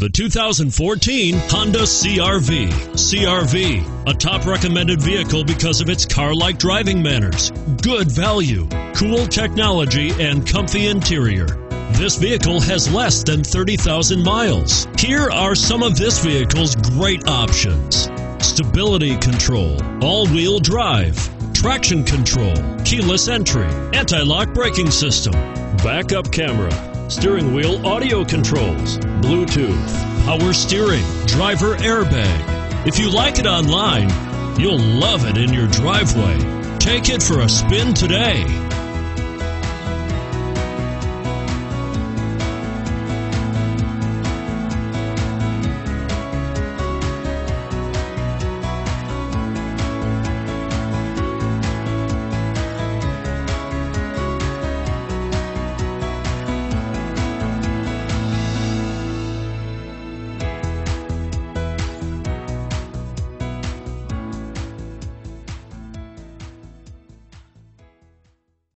The 2014 Honda CR-V. CR-V, a top recommended vehicle because of its car-like driving manners, good value, cool technology, and comfy interior. This vehicle has less than 30,000 miles. Here are some of this vehicle's great options: stability control, all-wheel drive, traction control, keyless entry, anti-lock braking system, backup camera, steering wheel audio controls, Bluetooth, power steering, driver airbag. If you like it online, you'll love it in your driveway. Take it for a spin today.